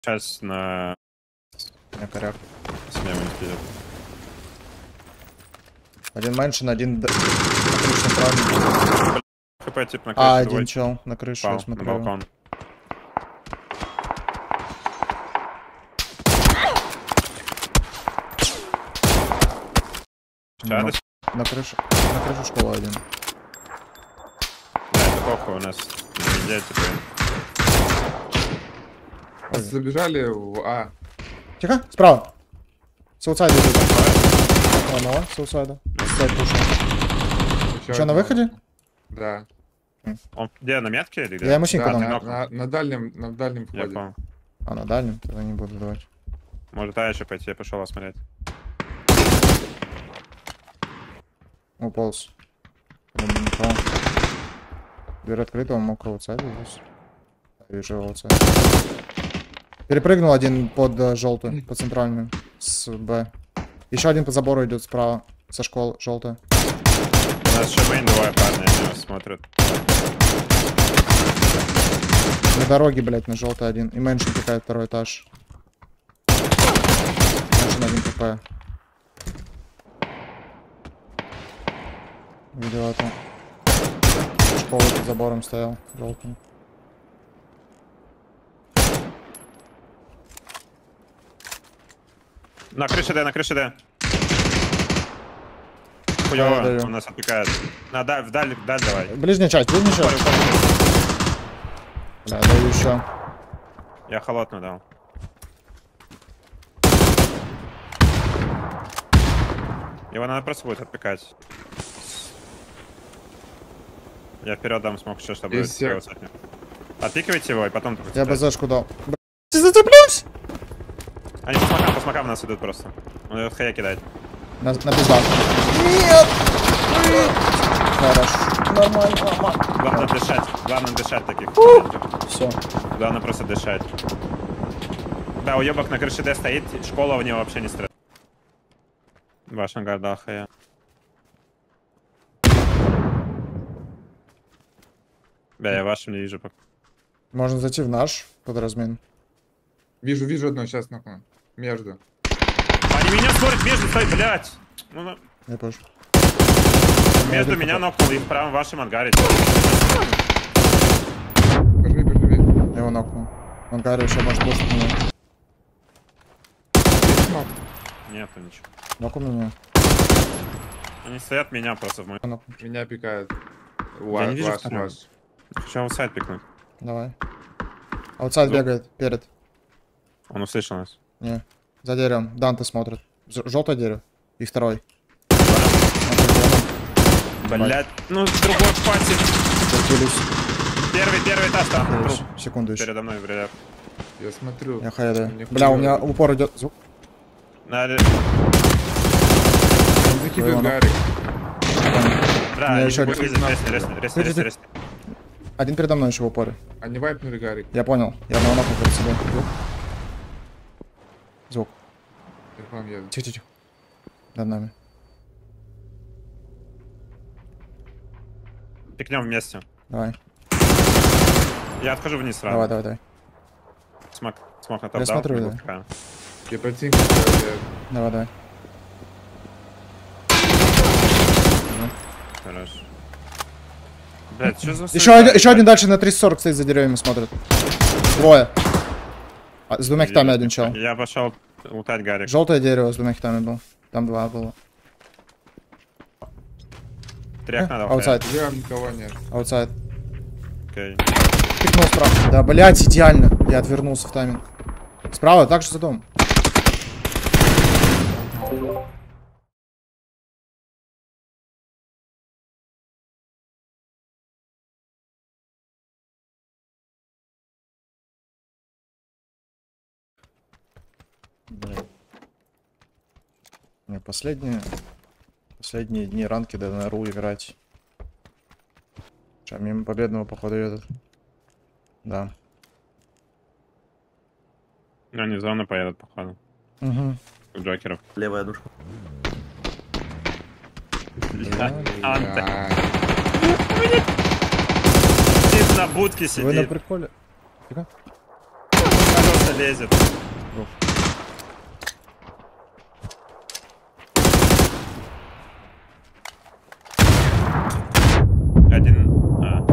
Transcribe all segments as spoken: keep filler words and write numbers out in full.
Сейчас на... На коряк. Смело не вперед. Один меншин, один на крыше направо. ХП тип на крыше. А, один чел на крыше, Пал, я смотрю. на балкон. На, на крыше, на крыше школа один. Да, это похуй у нас. Нельзя типа. Забежали в А. Тихо, справа. Саутсайд идет. Одного, саутсайда. Сайд пушил. Что, на выходе? Да. Он где, на метке или где? Я ему синьку Да, дам. на, на, на дальнем, на дальнем Я входе. понял. А, на дальнем? Тогда не буду давать. Может, а еще пойти, я пошел осмотреть. Уполз. Дверь открыта, он мог аутсайд здесь. Вижу аутсайд. Перепрыгнул один под uh, желтую, по центральную, с Б. Еще один по забору идет справа, со школы, желтая. У нас еще мейн двое парня, они нас смотрят. На дороге, блять, на желтый один. И меншин пикает второй этаж. Меншин один КП. Видел это. Школа под забором стоял, желтый. На крыше Д, на крыше Д. Хуёво, Да, да, да. он нас отпекает. На, да, вдаль, вдаль давай. Ближняя часть, ближняя часть. Бля, даю еще. Я холодно дал. Его надо просто будет отпекать. Я вперед дам смог еще, чтобы Есть сделать от него. Отпикивайте его и потом... Я БЗшку дал. Бля, зацеплюсь! Они по смокам, по смокам нас идут просто. Он идет хая кидать. На, на пиздах. Нет! Хорошо. Нормально, нормально. Главное дышать. Главное дышать таких. Все. Главное просто дышать. Да, уебок на крыше Д стоит, школа в него вообще не стреляет. Ваш ангар дал хая. Да, я вашим не вижу пока. Можно зайти в наш под размен. Вижу, вижу одно, сейчас нахуй. Между. Они меня смотрят, между стоит, блядь. Ну, ну. Я позже. Между меня нокнул и в правом вашем ангаре. Бежи, бежи, бежи. Я его нокнул. В ангаре еще может больше меня. Нету ничего. Нокнул меня. Они стоят меня просто в мой... Нокнул. Меня пикает. Я Ваш, не вижу ваш, второго. ваш. Хочу аутсайд пикнуть. Давай. Аутсайд Ну. бегает перед. Он услышал нас. Не. За деревом. Данте смотрит. Желтое дерево. И второй. Блять, ну с другой пати. Закились. Первый, первый этаж там. Труп. Секунду еще. Передо мной, блядь. Я смотрю. Я хая Мне Бля, у меня хуёво. упор идет. Звук. Надо... Закидывает Иванов. Гарик. Да, Я они еще будут один. резать, резать, резать, резать, Ты- ты- резать, резать. Один передо мной еще в упоре. Они вайпнули Гарик. Я понял. Я одного нокнул перед собой. Звук. Звук. Я к вам еду. Тихо, тихо. Над нами. Пикнем вместе. Давай. Я отхожу вниз сразу. Давай, давай, давай. Смок, смок на топ Я дал, смотрю, и да. выпускаю. Я ботинки ставлю. Давай, давай. Хорош. Блять, что за... Еще один, еще один дальше на триста сорок стоит за деревьями смотрит. Двое. А, с двумя хитами один чел. Я пошел лутать Гарик. Желтое дерево с двумя хитами был. Там два было. Тряк надо. Аутсайд. Я никого нет. Аутсайд. Окей. Пикнул справа. Да, блять, идеально. Я отвернулся в тайминг. Справа, так же за дом. Блин. Мне последние последние дни ранки до на ру играть. Че, мимо победного походу едут. Да. Ну, они в зону поедут, походу. Угу. У Джокеров. Левая душка. Анте. А, Сидит на будке Вы на сидит. приколе? Фига. Пожалуйста, лезет. Один. А,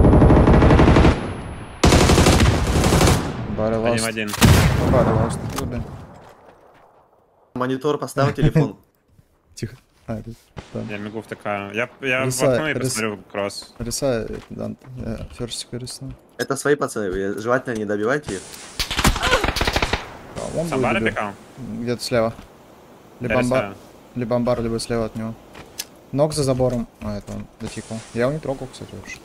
Барри один ласт. в один. Барри ласт. Блин. Монитор поставил телефон. Тихо. А, это... да. Я бегу втыкаю. Я, я в Риса- окно и рис- посмотрю кросс. Рисай, Данте. Я ферстика рисую. Это свои пацаны, вы желательно не добивайте их. А, он будет Самбара убит. пикал? Где-то слева. Либо Я амбар, рисаю. либо амбар, либо слева от него. Ног за забором. А, это он дотикал. Я его не трогал, кстати, вообще.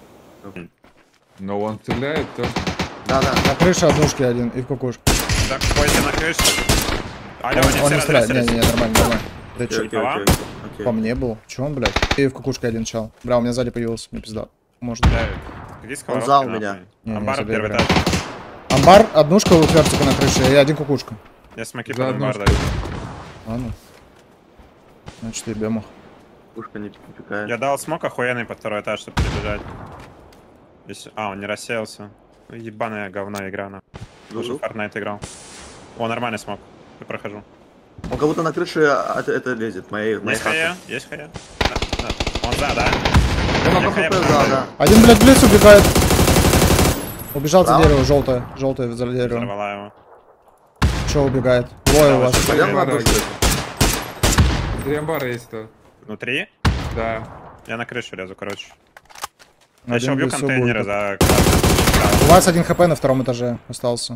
Но он стреляет тоже. Да-да. На крыше однушки один и в кукушку. Так, бойся на крыше. Алло, Он, они он все не стреляет. Не, разрезались. не, нормально, нормально. Да Окей, чё, окей, а? окей, окей. по мне был? Чё он, блядь? И в кукушке один чел. Бля, у меня сзади появился, мне пизда. Может. Да, иди сковородки, зал у нахуй. меня. Не, не, Амбар забей, первый бля. этаж. Амбар, однушка у фертика на крыше и один кукушка. Я смоки За под амбар одну даю. Ладно. Значит, и бемах. Пушка не пикает. Я дал смок охуенный под второй этаж, чтобы перебежать. Если- А, он не рассеялся. Ебаная говно игра, на. Лучше в Жужу. Fortnite играл. О, нормальный смог. Я прохожу. Он как будто на крыше а, это, это лезет. Моей, моей Есть хая? Есть хая? Да, да. Он за, да? Он Я на хая ХП, да, поставлю. да. Один, блядь, в лес убегает. Убежал за Право? дерево, желтое. Желтое за дерево. Взорвала его. Че убегает? Двое у вас. Да, Пойдем на Амбара душу. есть. Три амбара есть то. Внутри? Да. Я на крышу лезу, короче. Я Один еще убью в лесу контейнеры будет. за... У вас один хп на втором этаже остался.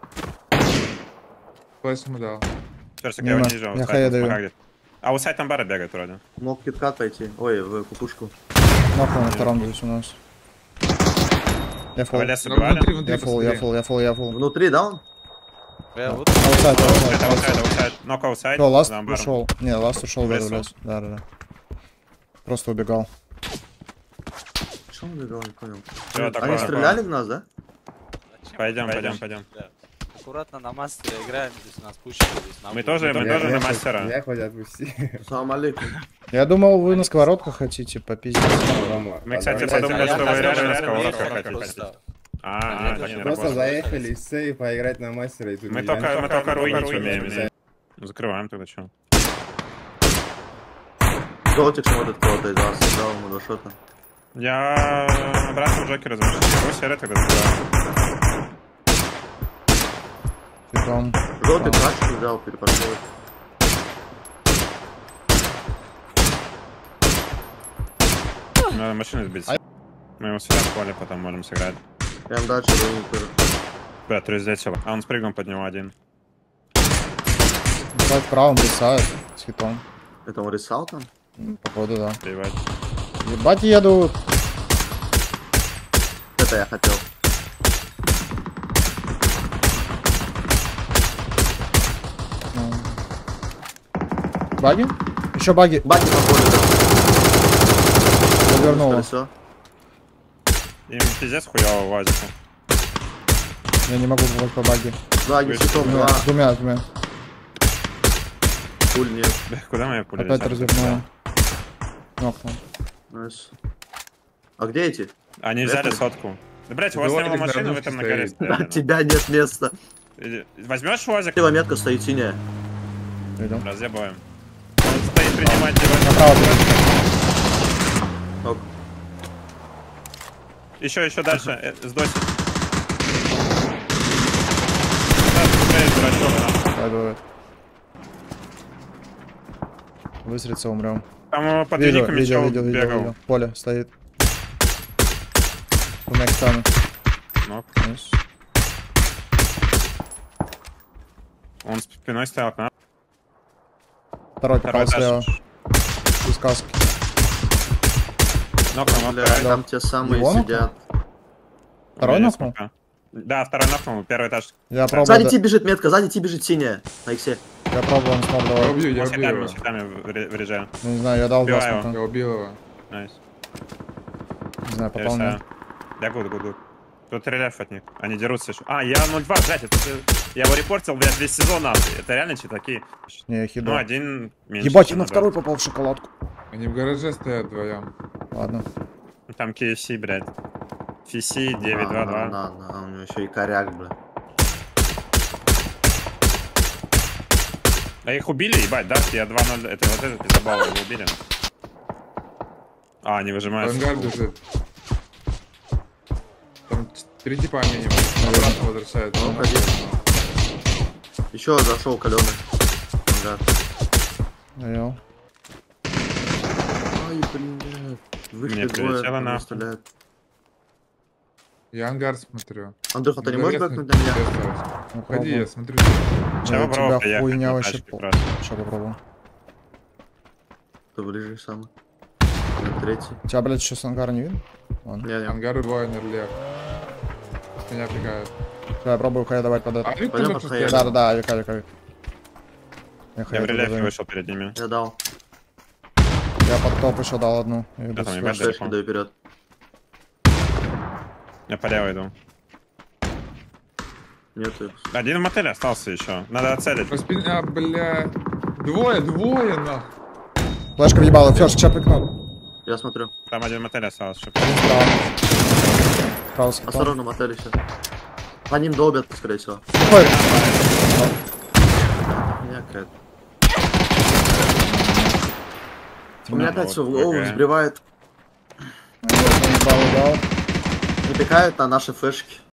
Флэш ему дал. Персик, я его Мимо. не вижу. Я Усайд, хая даю. смока где-то. А у сайта амбара бегает вроде. Мог киткат пойти. Ой, в кукушку. Нахуй на втором здесь у нас. Я фул. Вы лес Ну, убивали? внутри, внутри Я фул, я посмотри. фул, я фул, я фул. Внутри, да, он? Я вот Аутсайд, Это аутсайд, аутсайд, аутсайд. аутсайд. Нок аутсайд. Все, ласт за амбаром. ушел. Не, ласт ушел в В лесу. лес. Да, да, да. Просто убегал. Что он убегал, не понял. Всё, Они такое. стреляли в нас, да? зачем? Пойдем, пойдем, Пойдем. пойдем. Да. Аккуратно на мастере играем, здесь нас пушат. Здесь на Мы улице. тоже, мы Я- тоже я на хоть- мастера. Я хоть отпусти. Салам алейкум. Я думал, вы на сковородках хотите попиздить. Рома, Мы, кстати, давай. подумали, А я что вы хотел реально на реально сковородках ехать хотите. просто. А, Нет, а, нет, не Просто работает. заехали с целью поиграть на мастера и тут Мы нельзя. только, мы только руинить руинить умеем. нельзя. не? Ну, закрываем тогда, что? Золотик смотрит кого-то из вас. Дал ему до шота. Я обратно в Джокера замешал. Его серый тогда закрываю. Потом. Золотик пачку взял, перепошел. Надо машину сбить. Мы его сюда в поле потом можем сыграть. Прям дальше руинит тоже. Бля, то есть здесь его. А он спрыгнул под него один. Бывает правым бросает с хитом. Это он рисал там? М, Походу, да. Ебать. Ебать едут. Это я хотел. Ну. Баги? Еще баги. Баки по полю. Завернуло. Колесо. Им пиздец хуёво вазику. Я не могу бывать по баги. Два гекситом, Двумя, два. двумя, двумя. Пуль нет. Бля, куда моя пуля Опять летят? развернуло. Нокнул. Найс. А где эти? Они взяли Это- сотку. Да, блядь, у вас не Дворик было на машины, вы однушке там на горе стоит. На стояли. тебя нет места. Или- Возьмешь УАЗик? Слева метка стоит синяя. Идем. Разъебаем. Он стоит принимать его. Направо, блядь. Ок. Еще, еще дальше. э, Сдосит. Да, стреляет, дурачок, нахуй. Давай, давай. Выстрелиться умрем. Там его под Видел, юниками видел, чел видел, видел, бегал. видел. Поле стоит. Двумя китами. Нок. Найс. Он спиной стоял к нам. Второй Второй попал слева. этаж. Без каски. Нок, нок, Бля, второй. там те самые Его сидят. Второй У меня нокнул? несколько. Да, второй нокнул, первый этаж. Я пробовал, Сзади да- ти бежит метка, сзади ти бежит синяя. На иксе. я пробовал, он смог Я давать. убью, я Он убью щитами, его. щитами вре- врежаю. Ну, не знаю, я дал два Убиваю смока. Я убил его. Найс. Не знаю, Я попал мне. решаю. Я гуд, гуд, гуд. Тут рельеф от них. Они дерутся еще. А, я ноль два, блядь, это же- я его репортил, блядь, весь сезон нахуй. Это реально читаки. Не, я Ну, хиду. один меньше. Ебать, я чем на два. второй попал в шоколадку. Они в гараже стоят вдвоем. Ладно. Там кей эф си, блядь. эф си девять два два. На, на, на, у него еще и коряк, бля. А их убили, ебать, да? Я два ноль, это вот этот пиздобал его убили. А, не выжимают. Ангар бежит. Там ч- три типа минимум. Обратно возвращают. Ну, ходи. Еще зашел каленый. Да. Йо. Ай, блин. Вышли Мне двое, прилетело по мне нахуй. стреляют. Я ангар смотрю. Андрюха, ты не можешь Интересно, бэкнуть на меня? интересно. Ну, Ходи, пробую. я смотрю. Сейчас Я попробую тебя поехать хуйня на вообще тачке пол- просто. Сейчас попробую. Ты ближе сам. На третий. Тебя, блядь, еще с ангара не видно? Ладно. Не, не. Ангар воинер лев. Меня пикают. Да, я пробую хая давать под А это. они Пойдем тоже под хая. постоянно. Да, да, да, века, века. Я Я хая в рельефе туда даю. вышел перед ними. Я дал. Я под топ еще дал одну. Я иду Да, там с ебать флешкой. далеко. Флешки даю вперед. Я по левой иду. Нету их. Один в мотеле остался еще. Надо отцелить. По спине, а, бля. Двое, двое, нахуй. Флешка въебала, флешка, сейчас прикнул. Я смотрю. Там один в мотеле остался. чтоб- Один справа. Справа скипал. Осторожно, мотели все. По ним долбят, скорее всего. Ой, Меня какая-то. У меня опять все в голову ГГ. взбривает. наебал, дал. Припекают на наши флешки.